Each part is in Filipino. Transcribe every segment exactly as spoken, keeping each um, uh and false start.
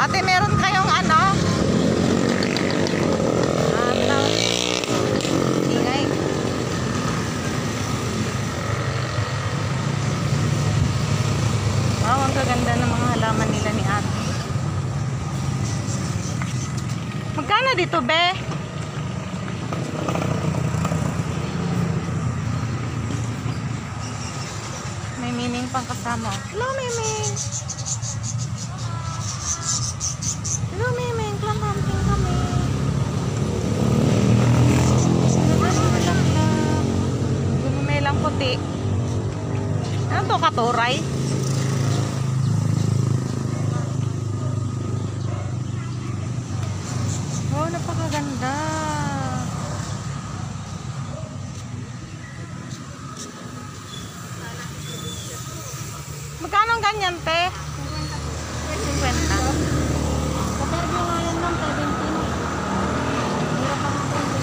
Ate, meron kayong ano? Ano? Ingay. Wow, ang gaganda ng mga halaman nila ni ate. Magkano dito, be? May miming pang kasama. Hello, miming! Hello, miming! Clam hunting kami. Gumamelang puti. Ano to, katuray? Oh, napakaganda. Magkano ang ganyan, te? fifty. Katerbi nga yan lang, seventeen. Hirap ang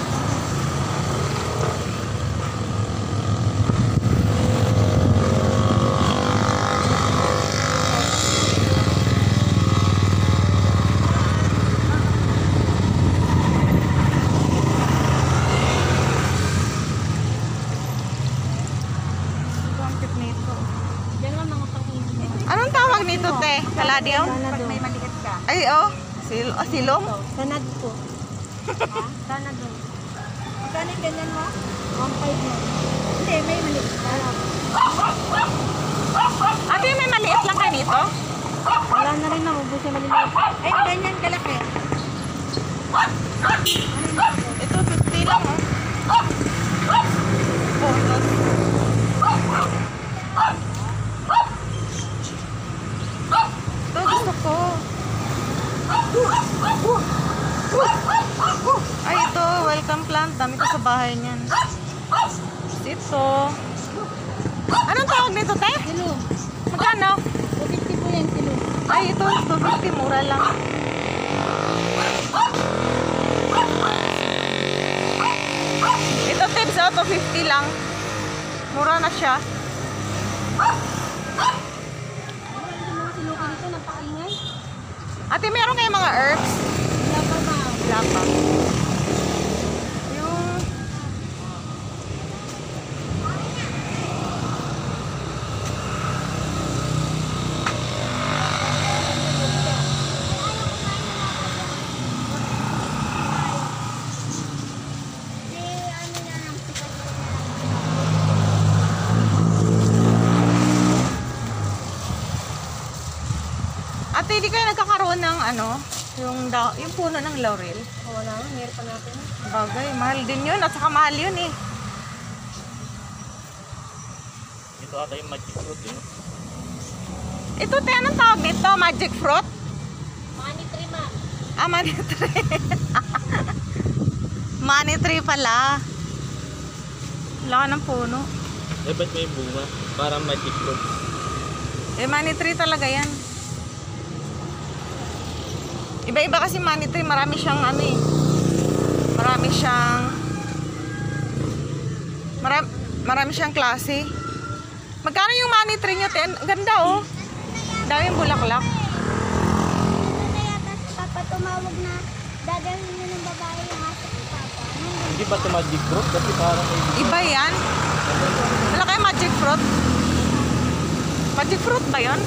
Anong tawag nito, te? Kaladiyo? Pag may maliit ka. Ay, oh. Sil oh, silong? Sanad ko. Ha? Sanad doon. Magkano yung ganyan mo? one five mo. Hindi, may maliit ka. Ate, may maliit lang kayo dito? Wala na rin naubos yung maliliit. Ay, ganyan kalaki. Ito, fifty lang, oh. Bonus. Ito, gusto ko. Ay, ito, welcome plant. Dami ko sa bahay niyan. Ito. Anong tawag nito, te? Kilo. Magkano? two fifty po yan, kilo. Ay, ito, two fifty. Mura lang. Ito, tips, oh, two fifty lang. Mura na siya. Mga siluka nito, napakaingay. Ate, meron kayong mga herbs? Wala pa ba? Wala pa. Yung... Ate, hindi kayo nagkakaroon ng ano, yung, da yung puno ng laurel? Wala, meron pa natin. Bagay, mahal din yun. At saka mahal yun eh. Ito ata yung magic fruit eh. Ito, te, anong tawag nito? Magic fruit? Money tree, ma'am. Ah, money tree. Money tree pala. Wala ka ng puno. Eh, ba't may bunga? Parang magic fruit. Eh, money tree talaga yan. Iba-iba kasi money tree. Marami siyang ano eh. Marami siyang... Marami, marami siyang klase. Magkano yung money tree nyo, te? Ang ganda oh. Daming bulaklak. Kaya papa tumawag na dadalhin nyo ng babae yung aso ko, papa. Hindi ba ito magic fruit? Kasi parang may... Iba yan. Wala kayo magic fruit? Magic fruit ba yun?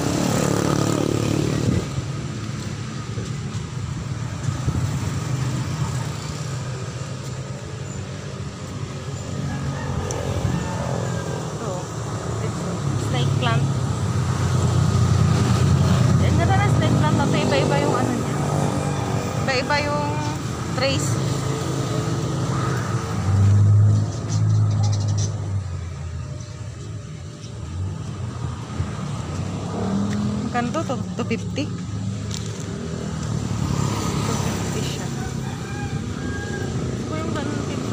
Ito. Snake plant. Yan ganda na snake plant. Ito iba-iba yung ano niya. Iba-iba yung trace. Magkano to? two fifty? two fifty siya. Ito yung ganun din.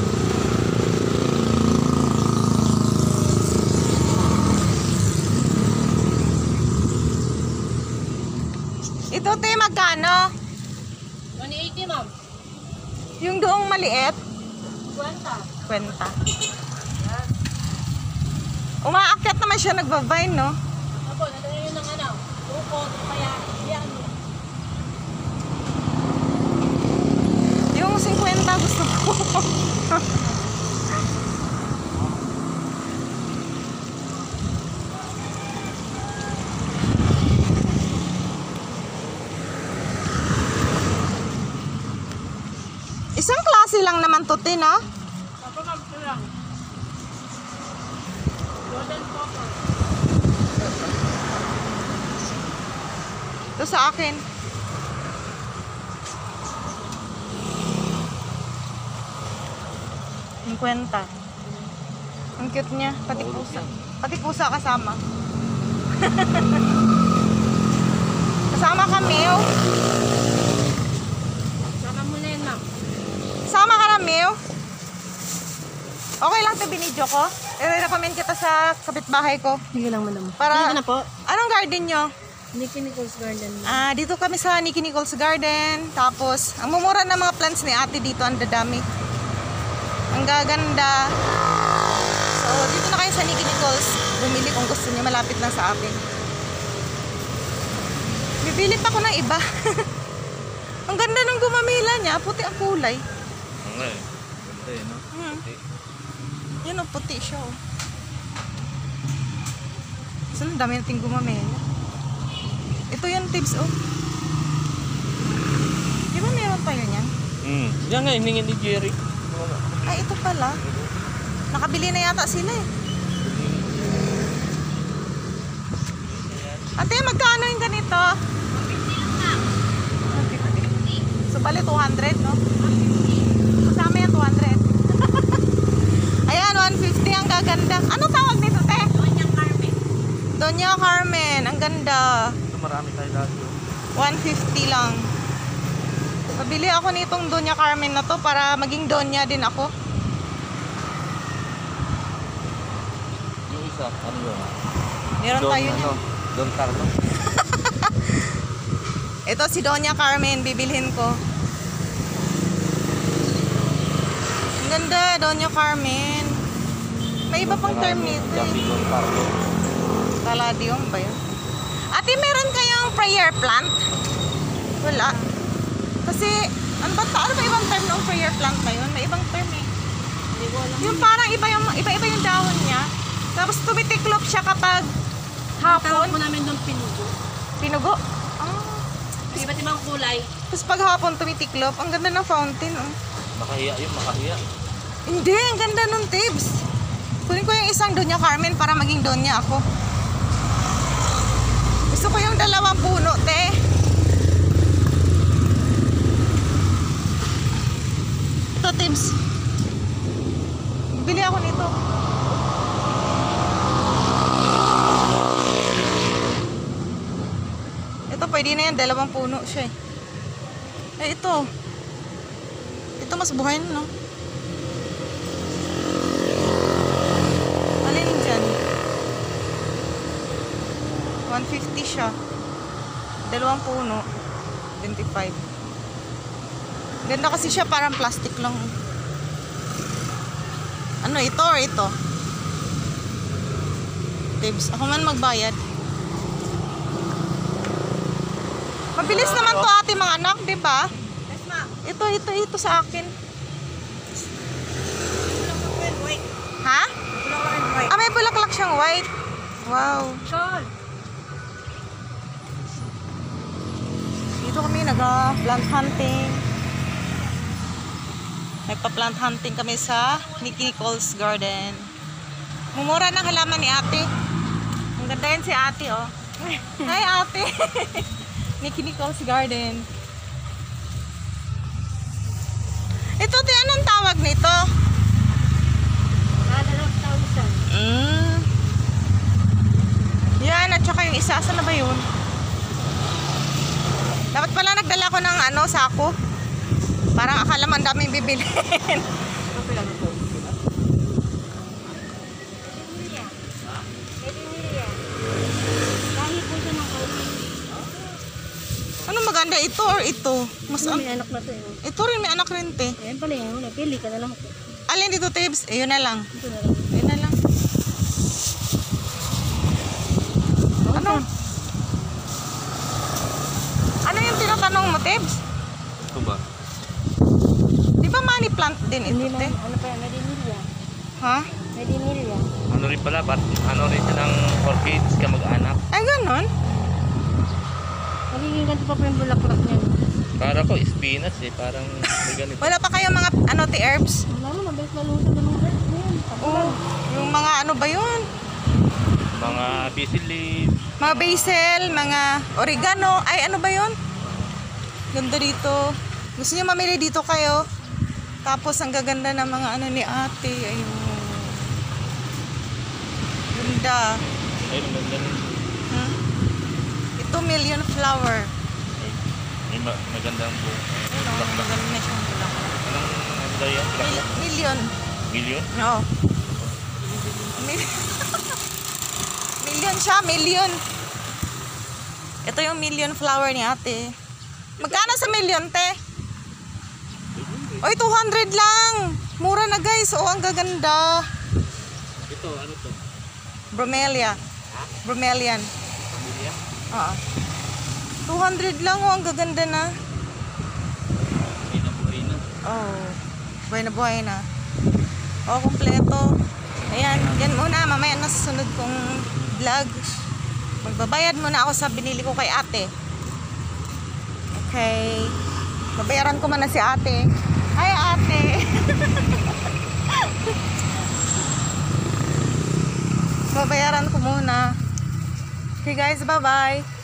Ito, te, magkano? one eighty, ma'am. Yung doong maliit? Kwenta. Kwenta. Umaakyat naman siya, nagbabine, no? Ako, nadala yun ng ano, uko, kaya, yan. Isang klase lang naman to, Tin, no? Papa, magto lang. Golden Papa. Ito sa akin. fifty. Ang cute niya. Pati pusa. Pati pusa kasama. Kasama kami, oh. Sama mo na yun, ma'am. Sama ka na, Mew. Okay lang ito binidyo ko. I-recommend kita sa kapitbahay ko. Sige lang, madam. Para, Ano na po? anong garden nyo? Nicky Nichols Garden. Ah, dito kami sa Nicky Nichols Garden. Tapos, ang mumura ng mga plants ni ate dito, ang dadami. Ang gaganda. So, dito na kayo sa Nicky Nichols. Bumili kung gusto niyo, malapit lang sa atin. Bibili pa ko ng iba. Ang ganda ng gumamila niya. Puti ang kulay. Oo nga eh. Ganda eh, no? Hmm. Puti. Yan o, puti siya o. So, ang dami nating gumamela. Ito yung tips oh. Di ba meron tayo niyan? Hmm. Yan nga, hiningin ni Jerry. Ay, ito pala. Nakabili na yata sila eh. Ate, magkano yung ganito? one fifty. So, bali two hundred, no? Kasama yan, two hundred. Ayan, one fifty. Ang gaganda. Ano tawag nito, te? Doña Carmen. Doña Carmen. Ang ganda. Ito marami tayo dati. one fifty lang. Pabili ako nitong Doña Carmen na to para maging Doña din ako. Yung isa, ano yun? Meron Don, tayo ano? niyan. Don Carlo. Ito si Doña Carmen, bibilhin ko. Ang ganda, Doña Carmen. May iba pang term nito Jackie eh. Don Carlo. Caladium ba yun? Ate, meron kayong prayer plant? Wala. Kasi, ano ba, ano ba ibang term ng prayer plant na yun? May ibang term eh. Hindi ko alam. Yung parang iba yung, iba-iba yung dahon niya. Tapos tumitiklop siya kapag Tawag hapon. po namin doon pinugo. Pinugo. Ah. May iba't ibang kulay. Tapos pag hapon tumitiklop, ang ganda ng fountain. Oh. Makahiya yun, makahiya. Hindi, ang ganda ng tips. Kunin ko yung isang Doña Carmen para maging Doña ako. Gusto ko yung dalawang puno, te. Ito, tips. Bili ako nito. Ito, pwede na yan. Dalawang puno siya eh. Eh, ito. Ito mas buhay no? Alin dyan? one fifty siya. Dalawang puno. twenty-five. Ganda kasi siya, parang plastic lang. Ano, ito or ito? Tips. Ako man magbayad. Mabilis naman to ate mga anak, di ba? Yes, ma'am. Ito, ito, ito sa akin. White. Ha? Flower and white. Ah, may bulaklak siyang white. Wow. Shawl. Dito kami nag-plant hunting. Nagpa-plant hunting kami sa Nicky Nichols Garden. Mumura ng halaman ni ate. Ang ganda yan si ate, oh. Hi, ate. Nicky Nichols Garden. Ito, te, anong tawag nito? Ah, dalawang thousand. Mm. Yan, at saka yung isa. Saan na ba yun? Dapat pala nagdala ko ng ano, sako. Parang akala man daming bibilhin. Okay lang ito. Emilia. Emilia. Kahit po siya ng kauli. Ano maganda, ito or ito? Mas Ano, ang, may anak na to eh. ito rin, may anak rin, te. Ayan pala yun. Pili ka na lang ito. Alin dito, tips? Eh, yun na lang. Ito na lang. Yun na lang. Ano? Ano yung tinatanong mo, tips? Ito ba? Di ba money plant din ito, Hindi te? na. Ano pa yan? Medinilla. Ha? Medinilla. Ano rin pala, part, ano rin siya ng for kids ka mag-anak. Ay, ganon? Magiging ganito pa po yung bulaklak niya. Para ko spinach eh, parang may ganito. Wala pa kayong mga ano, ti herbs? Wala mo, mabilis maluto ng mga herbs na yan. Oh, yung mga ano ba yun? Mga basil leaf. Mga basil, mga oregano. Ay, ano ba yun? Ganda dito. Gusto niyo mamili dito kayo? Tapos, ang gaganda ng mga ano ni ate. Ayun. Ganda. Ay, maganda rin. Hmm? Ito, million flower. Ay, may ma- magandang buong. Ayun, oh, maganda na siyang bulak. Anong ano daw yan? Mil- million. Million? Oo. Mil- million siya, million. Ito yung million flower ni ate. Magkano sa million, te? Oy, two hundred lang. Mura na, guys. Oh, ang gaganda. Ito, ano to? Bromelia. Bromelian. Pamilya? Oo. two hundred lang. Oh, ang gaganda na. Ay, nabuhay na. Oh. Buhay na buhay na. Oh, kompleto. Ayan, yan muna. Mamaya na sa sunod kong vlog. Magbabayad muna ako sa binili ko kay ate. Okay. Babayaran ko muna si ate. Hi, ate. Babayaran ko muna. Okay guys, bye-bye.